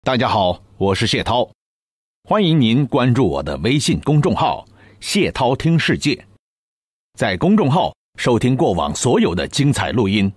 大家好，我是谢涛，欢迎您关注我的微信公众号谢涛听世界，在公众号收听过往所有的精彩录音。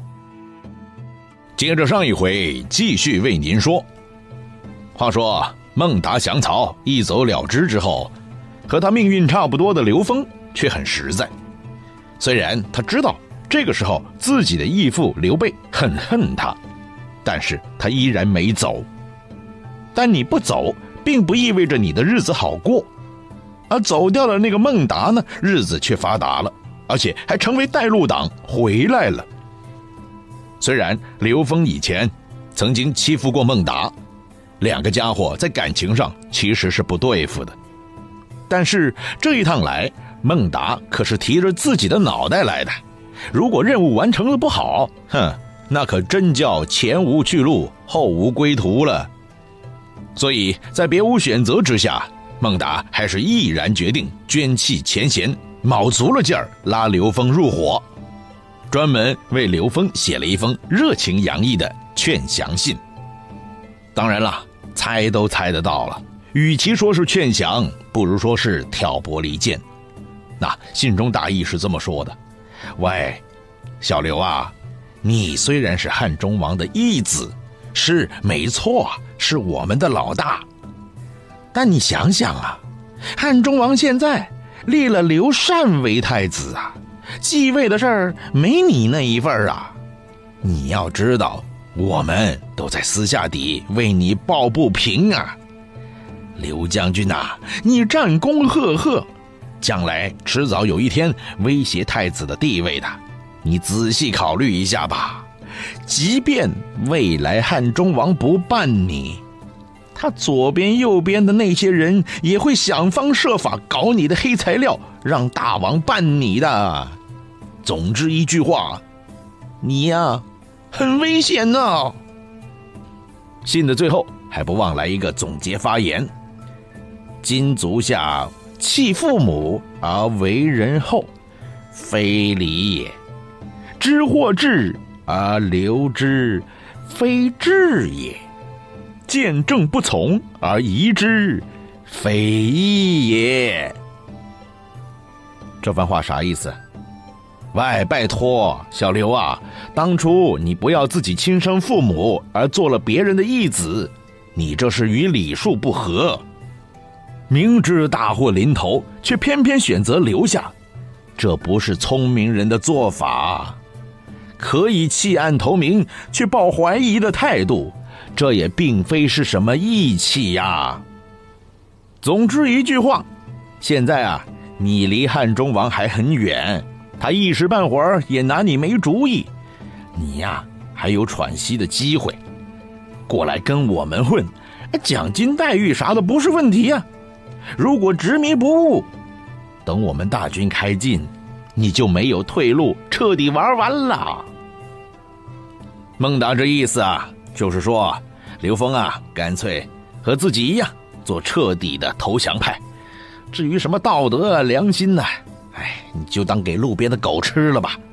接着上一回继续为您说，话说孟达降曹一走了之之后，和他命运差不多的刘封却很实在。虽然他知道这个时候自己的义父刘备很恨他，但是他依然没走。但你不走并不意味着你的日子好过，而走掉了那个孟达呢，日子却发达了，而且还成为带路党回来了。虽然刘封以前曾经欺负过孟达，两个家伙在感情上其实是不对付的，但是这一趟来，孟达可是提着自己的脑袋来的，如果任务完成的不好，那可真叫前无去路后无归途了。所以在别无选择之下，孟达还是毅然决定捐弃前嫌，卯足了劲儿拉刘封入伙，专门为刘封写了一封热情洋溢的劝降信。当然了，猜都猜得到了，与其说是劝降，不如说是挑拨离间。那信中大意是这么说的：喂，小刘啊，你虽然是汉中王的义子，是没错，是我们的老大，但你想想啊，汉中王现在立了刘禅为太子啊，继位的事儿没你那一份啊。你要知道，我们都在私下底为你抱不平啊。刘将军啊，你战功赫赫，将来迟早有一天威胁太子的地位的，你仔细考虑一下吧。即便未来汉中王不办你，他左边右边的那些人也会想方设法搞你的黑材料，让大王办你的。总之一句话，你呀，很危险呢。信的最后还不忘来一个总结发言：今足下弃父母而为人后，非礼也；知或至而留之，非智也；见正不从而疑之，非义也。这番话啥意思？喂，拜托小刘啊，当初你不要自己亲生父母而做了别人的义子，你这是与礼数不合。明知大祸临头，却偏偏选择留下，这不是聪明人的做法。可以弃暗投明，却抱怀疑的态度，这也并非是什么义气呀。总之一句话，现在啊，你离汉中王还很远，他一时半会儿也拿你没主意，你呀，还有喘息的机会。过来跟我们混，奖金待遇啥的不是问题呀。如果执迷不悟，等我们大军开进，你就没有退路，彻底玩完了。孟达这意思啊，就是说刘封啊，干脆和自己一样做彻底的投降派，至于什么道德啊良心啊，你就当给路边的狗吃了吧。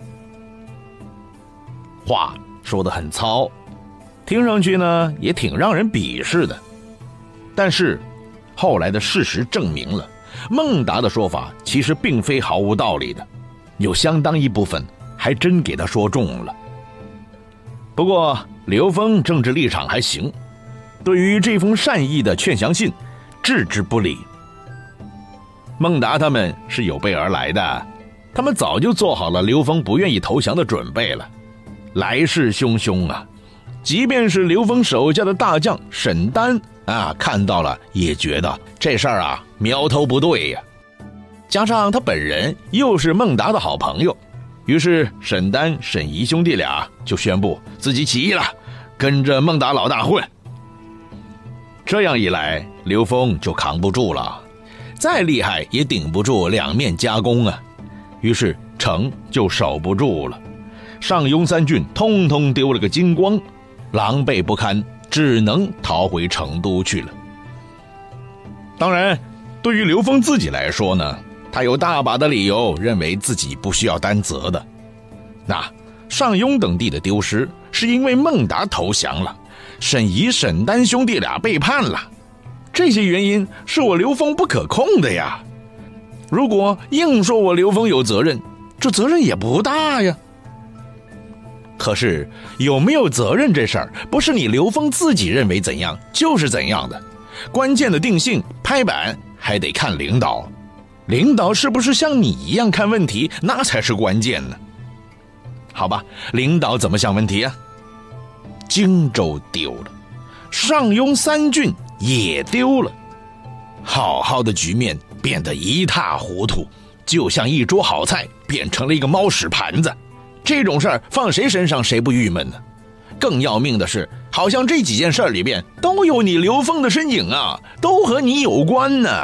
话说得很糙，听上去呢也挺让人鄙视的，但是后来的事实证明了，孟达的说法其实并非毫无道理的，有相当一部分还真给他说中了。不过刘封政治立场还行，对于这封善意的劝降信置之不理。孟达他们是有备而来的，他们早就做好了刘封不愿意投降的准备了。来势汹汹啊，即便是刘封手下的大将沈丹啊，看到了也觉得这事儿啊苗头不对呀。加上他本人又是孟达的好朋友，于是沈丹、沈仪兄弟俩就宣布自己起义了，跟着孟达老大混。这样一来，刘封就扛不住了，再厉害也顶不住两面夹攻啊。于是城就守不住了，上庸三郡通通丢了个精光，狼狈不堪，只能逃回成都去了。当然，对于刘封自己来说呢，他有大把的理由认为自己不需要担责的。那上庸等地的丢失是因为孟达投降了， 沈仪、沈丹兄弟俩背叛了，这些原因是我刘峰不可控的呀。如果硬说我刘峰有责任，这责任也不大呀。可是有没有责任这事儿，不是你刘峰自己认为怎样就是怎样的，关键的定性拍板还得看领导。领导是不是像你一样看问题，那才是关键呢。好吧，领导怎么想问题啊？荆州丢了，上庸三郡也丢了，好好的局面变得一塌糊涂，就像一桌好菜变成了一个猫屎盘子。这种事儿放谁身上谁不郁闷呢？更要命的是，好像这几件事里边都有你刘峰的身影啊，都和你有关呢。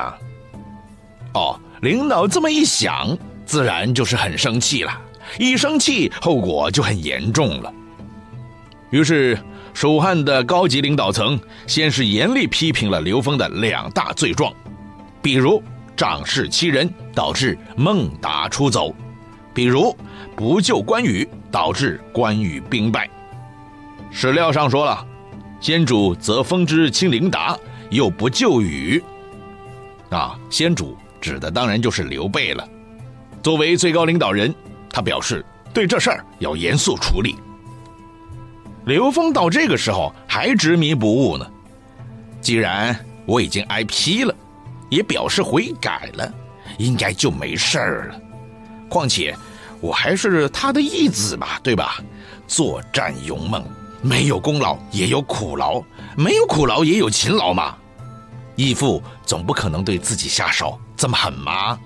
领导这么一想，自然就是很生气了，一生气后果就很严重了。于是蜀汉的高级领导层先是严厉批评了刘峰的2大罪状，比如仗势欺人导致孟达出走，比如不救关羽导致关羽兵败。史料上说了，先主则封之亲临达，又不救羽。先主指的当然就是刘备了。作为最高领导人，他表示对这事儿要严肃处理。刘峰到这个时候还执迷不悟呢，既然我已经挨批了，也表示悔改了，应该就没事儿了。况且我还是他的义子吧，对吧？作战勇猛，没有功劳也有苦劳，没有苦劳也有勤劳嘛。义父总不可能对自己下手这么狠吗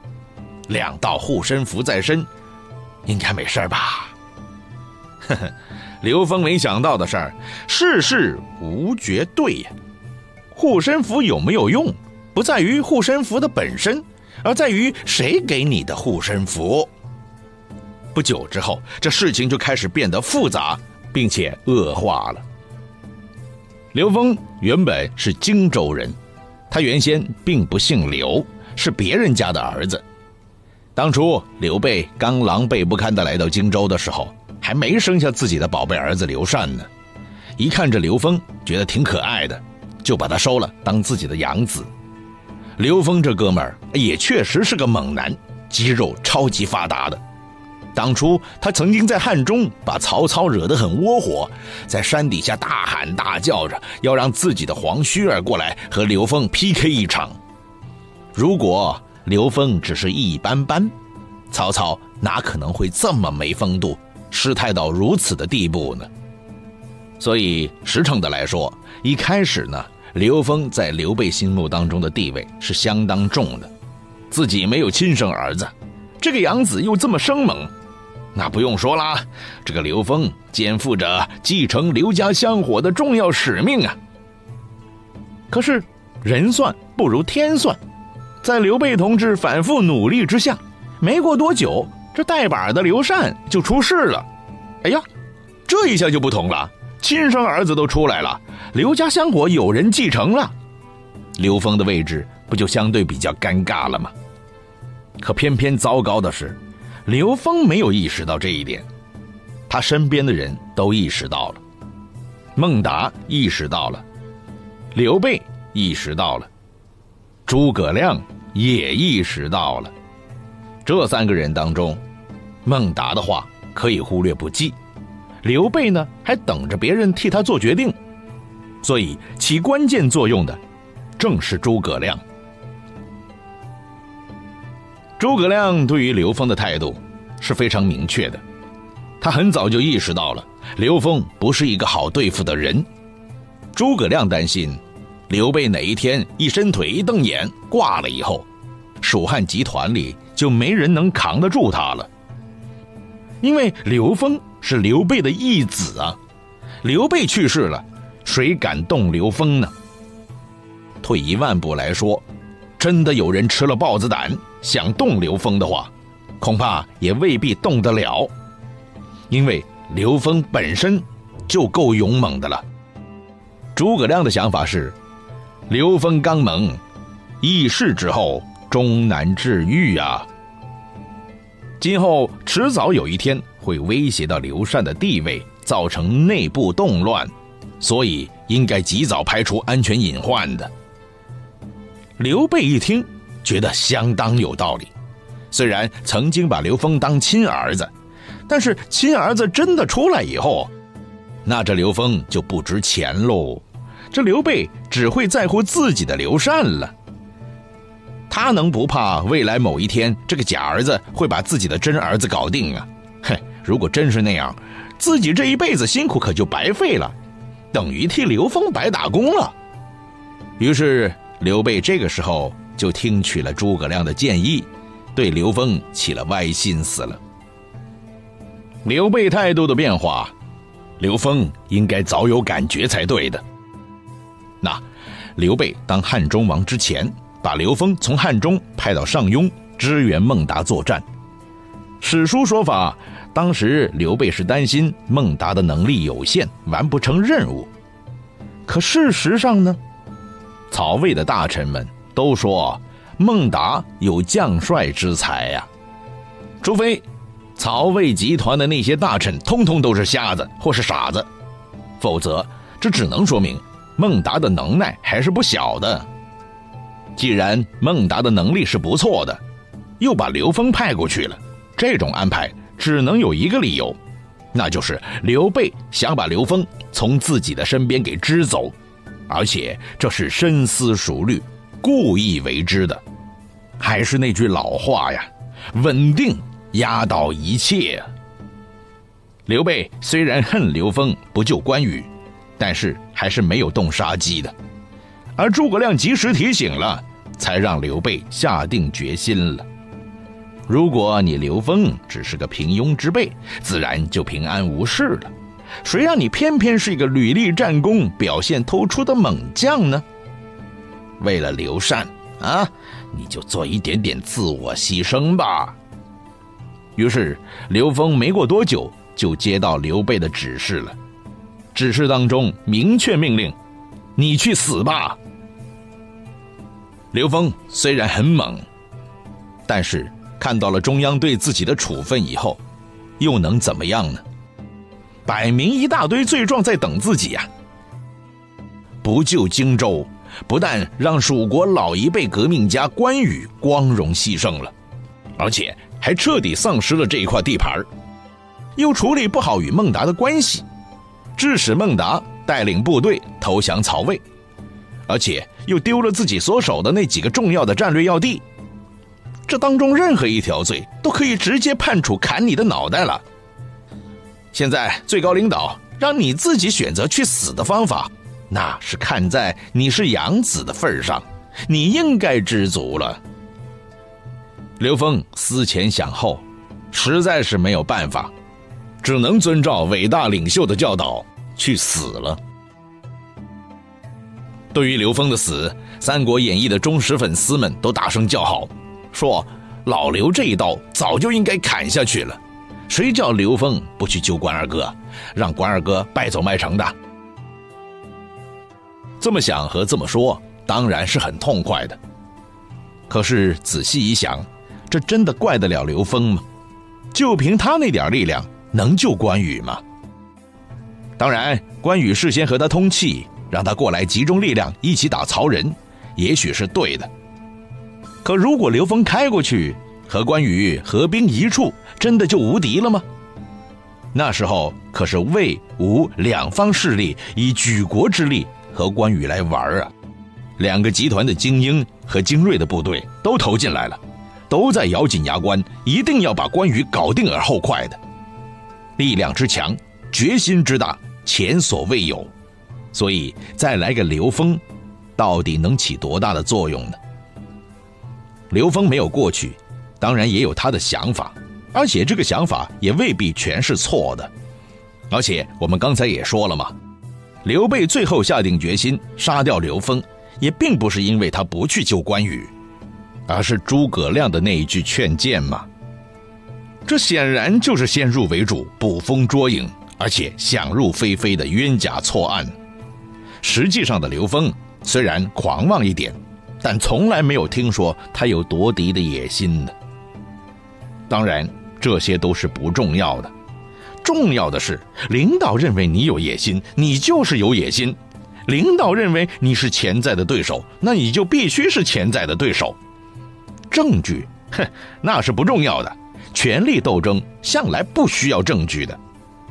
？2道护身符在身，应该没事吧？呵呵，刘峰没想到的事儿，世事无绝对呀。护身符有没有用，不在于护身符的本身，而在于谁给你的护身符。不久之后，这事情就开始变得复杂，并且恶化了。刘峰原本是荆州人，他原先并不姓刘，是别人家的儿子。当初刘备刚狼狈不堪地来到荆州的时候，还没生下自己的宝贝儿子刘禅呢。一看这刘峰觉得挺可爱的，就把他收了当自己的养子。刘峰这哥们儿也确实是个猛男，肌肉超级发达的。当初他曾经在汉中把曹操惹得很窝火，在山底下大喊大叫着要让自己的黄须儿过来和刘峰 PK 一场。如果刘峰只是一般般，曹操哪可能会这么没风度，失态到如此的地步呢？所以实诚的来说，一开始呢，刘峰在刘备心目当中的地位是相当重的。自己没有亲生儿子，这个养子又这么生猛，那不用说啦，这个刘峰肩负着继承刘家香火的重要使命啊。可是人算不如天算，在刘备同志反复努力之下，没过多久，这带把的刘禅就出事了。哎呀，这一下就不同了，亲生儿子都出来了，刘家香火有人继承了，刘峰的位置不就相对比较尴尬了吗？可偏偏糟糕的是，刘峰没有意识到这一点，他身边的人都意识到了，孟达意识到了，刘备意识到了，诸葛亮也意识到了。这3个人当中，孟达的话可以忽略不计，刘备呢还等着别人替他做决定，所以起关键作用的正是诸葛亮。诸葛亮对于刘峰的态度是非常明确的，他很早就意识到了刘峰不是一个好对付的人。诸葛亮担心刘备哪一天一伸腿一瞪眼挂了以后，蜀汉集团里就没人能扛得住他了。因为刘峰是刘备的义子啊，刘备去世了，谁敢动刘峰呢？退一万步来说，真的有人吃了豹子胆想动刘峰的话，恐怕也未必动得了，因为刘峰本身就够勇猛的了。诸葛亮的想法是，刘峰刚猛，议事之后终难治愈啊，今后迟早有一天会威胁到刘禅的地位，造成内部动乱， 所以应该及早排除安全隐患的。刘备一听，觉得相当有道理。虽然曾经把刘封当亲儿子，但是亲儿子真的出来以后，那这刘封就不值钱喽。这刘备只会在乎自己的刘禅了。他能不怕未来某一天这个假儿子会把自己的真儿子搞定啊？如果真是那样，自己这一辈子辛苦可就白费了，等于替刘封白打工了。于是刘备这个时候就听取了诸葛亮的建议，对刘封起了歪心思了。刘备态度的变化，刘封应该早有感觉才对的。那刘备当汉中王之前，把刘封从汉中派到上庸支援孟达作战。史书说法，当时刘备是担心孟达的能力有限，完不成任务。可事实上呢，曹魏的大臣们都说孟达有将帅之才呀，除非曹魏集团的那些大臣通通都是瞎子或是傻子，否则这只能说明孟达的能耐还是不小的。既然孟达的能力是不错的，又把刘封派过去了，这种安排只能有一个理由，那就是刘备想把刘封从自己的身边给支走，而且这是深思熟虑，故意为之的。还是那句老话呀，稳定压倒一切啊。刘备虽然恨刘封不救关羽，但是还是没有动杀机的，而诸葛亮及时提醒了，才让刘备下定决心了。如果你刘封只是个平庸之辈，自然就平安无事了，谁让你偏偏是一个屡立战功、表现突出的猛将呢？为了刘禅啊，你就做一点点自我牺牲吧。于是刘封没过多久就接到刘备的指示了，指示当中明确命令，你去死吧。刘封虽然很猛，但是看到了中央对自己的处分以后，又能怎么样呢？摆明一大堆罪状在等自己啊！不救荆州，不但让蜀国老一辈革命家关羽光荣牺牲了，而且还彻底丧失了这一块地盘，又处理不好与孟达的关系，致使孟达带领部队投降曹魏，而且又丢了自己所守的那几个重要的战略要地。这当中任何一条罪都可以直接判处砍你的脑袋了。现在最高领导让你自己选择去死的方法，那是看在你是养子的份上，你应该知足了。刘封思前想后，实在是没有办法，只能遵照伟大领袖的教导去死了。对于刘封的死，《三国演义》的忠实粉丝们都大声叫好，说老刘这一刀早就应该砍下去了，谁叫刘封不去救关二哥，让关二哥败走麦城的。这么想和这么说当然是很痛快的，可是仔细一想，这真的怪得了刘封吗？就凭他那点力量能救关羽吗？当然关羽事先和他通气，让他过来集中力量一起打曹仁，也许是对的。可如果刘封开过去和关羽合兵一处，真的就无敌了吗？那时候可是魏吴两方势力以举国之力和关羽来玩啊，两个集团的精英和精锐的部队都投进来了，都在咬紧牙关，一定要把关羽搞定而后快的。力量之强，决心之大，前所未有。所以再来个刘封，到底能起多大的作用呢？刘封没有过去，当然也有他的想法，而且这个想法也未必全是错的。而且我们刚才也说了嘛，刘备最后下定决心杀掉刘封，也并不是因为他不去救关羽，而是诸葛亮的那一句劝谏嘛。这显然就是先入为主，捕风捉影，而且想入非非的冤假错案。实际上的刘封虽然狂妄一点，但从来没有听说他有夺嫡的野心的。当然这些都是不重要的， 重要的是，领导认为你有野心，你就是有野心；领导认为你是潜在的对手，那你就必须是潜在的对手。证据，那是不重要的。权力斗争向来不需要证据的。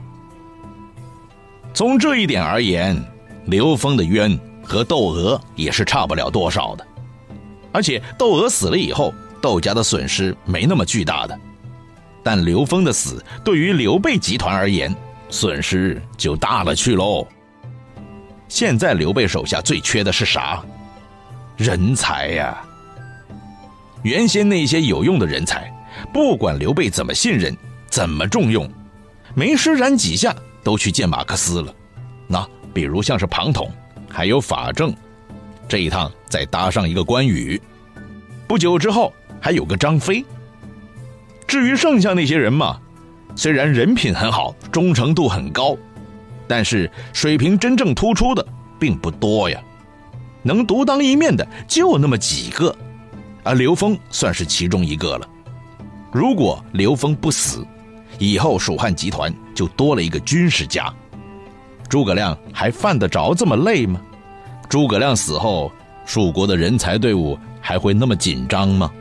从这一点而言，刘峰的冤和窦娥也是差不了多少的。而且窦娥死了以后，窦家的损失没那么巨大的。但刘峰的死对于刘备集团而言，损失就大了去喽。现在刘备手下最缺的是啥？人才呀。原先那些有用的人才，不管刘备怎么信任，怎么重用，没施展几下都去见马克思了。那比如像是庞统，还有法正，这一趟再搭上一个关羽，不久之后还有个张飞。至于剩下那些人嘛，虽然人品很好，忠诚度很高，但是水平真正突出的并不多呀，能独当一面的就那么几个，而刘封算是其中一个了。如果刘封不死，以后蜀汉集团就多了一个军事家。诸葛亮还犯得着这么累吗？诸葛亮死后，蜀国的人才队伍还会那么紧张吗？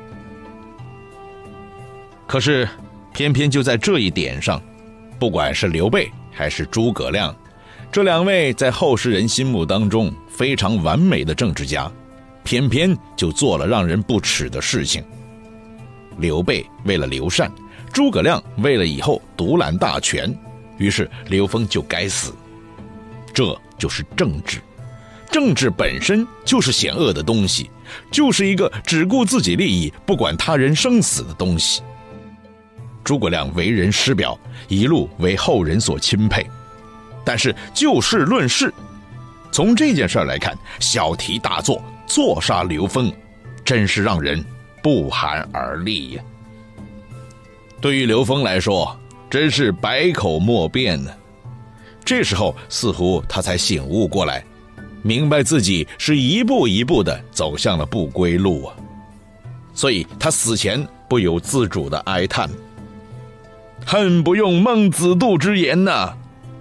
可是偏偏就在这一点上，不管是刘备还是诸葛亮，这两位在后世人心目当中非常完美的政治家，偏偏就做了让人不齿的事情。刘备为了刘禅，诸葛亮为了以后独揽大权，于是刘封就该死。这就是政治，政治本身就是险恶的东西，就是一个只顾自己利益不管他人生死的东西。诸葛亮为人师表，一路为后人所钦佩，但是就事论事，从这件事来看，小题大做，坐杀刘封，真是让人不寒而栗呀。对于刘封来说，真是百口莫辩呢。这时候似乎他才醒悟过来，明白自己是一步一步的走向了不归路啊。所以他死前不由自主的哀叹：恨不用孟子度之言呐。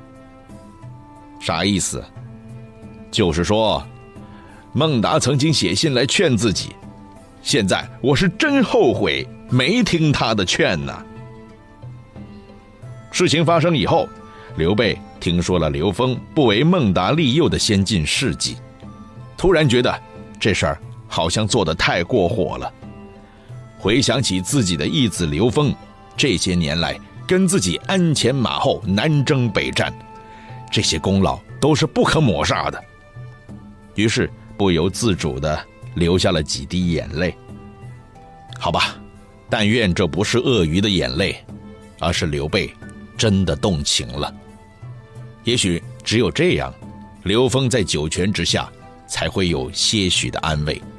啥意思？就是说孟达曾经写信来劝自己，现在我是真后悔没听他的劝呐。事情发生以后，刘备听说了刘封不为孟达利诱的先进事迹，突然觉得这事儿好像做得太过火了。回想起自己的义子刘封这些年来跟自己鞍前马后南征北战，这些功劳都是不可抹杀的，于是不由自主地流下了几滴眼泪。好吧，但愿这不是鳄鱼的眼泪，而是刘备真的动情了。也许只有这样，刘封在九泉之下才会有些许的安慰。